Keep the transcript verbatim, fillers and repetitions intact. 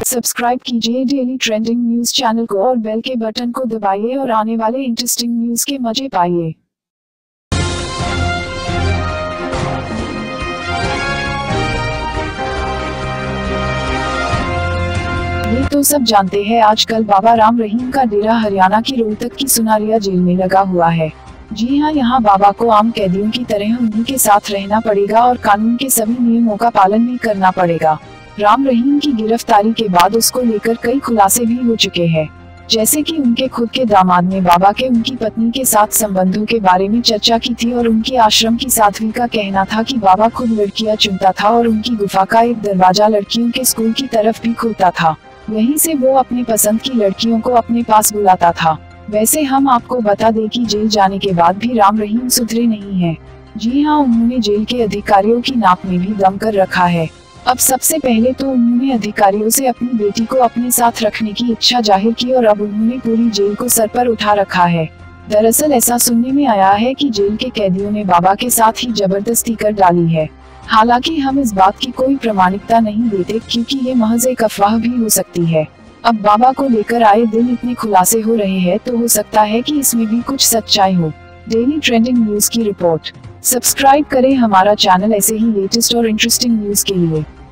Subscribe कीजिए daily trending news channel को और बेल के बटन को दबाइए और आने वाले इंटरेस्टिंग न्यूज के मजे पाइए। ये तो सब जानते हैं, आजकल बाबा राम रहीम का डेरा हरियाणा की रोहतक की सुनारिया जेल में लगा हुआ है। जी हाँ, यहाँ बाबा को आम कैदियों की तरह उन्हीं के साथ रहना पड़ेगा और कानून के सभी नियमों का पालन भी करना पड़ेगा। राम रहीम की गिरफ्तारी के बाद उसको लेकर कई खुलासे भी हो चुके हैं, जैसे कि उनके खुद के दामाद ने बाबा के उनकी पत्नी के साथ संबंधों के बारे में चर्चा की थी और उनके आश्रम की साध्वी का कहना था कि बाबा खुद लड़कियां चुनता था और उनकी गुफा का एक दरवाजा लड़कियों के स्कूल की तरफ भी खुलता था। वहीं से वो अपनी पसंद की लड़कियों को अपने पास बुलाता था। वैसे हम आपको बता दें कि जेल जाने के बाद भी राम रहीम सुधरे नहीं हैं। जी हाँ, उन्होंने जेल के अधिकारियों की नाक में भी दम कर रखा है। अब सबसे पहले तो उन्होंने अधिकारियों से अपनी बेटी को अपने साथ रखने की इच्छा जाहिर की और अब उन्होंने पूरी जेल को सर पर उठा रखा है। दरअसल ऐसा सुनने में आया है कि जेल के कैदियों ने बाबा के साथ ही जबरदस्ती कर डाली है। हालांकि हम इस बात की कोई प्रामाणिकता नहीं देते, क्योंकि ये महज एक अफवाह भी हो सकती है। अब बाबा को लेकर आए दिन इतने खुलासे हो रहे हैं, तो हो सकता है कि इसमें भी कुछ सच्चाई हो। डेली ट्रेंडिंग न्यूज की रिपोर्ट। सब्सक्राइब करें हमारा चैनल ऐसे ही लेटेस्ट और इंटरेस्टिंग न्यूज के लिए।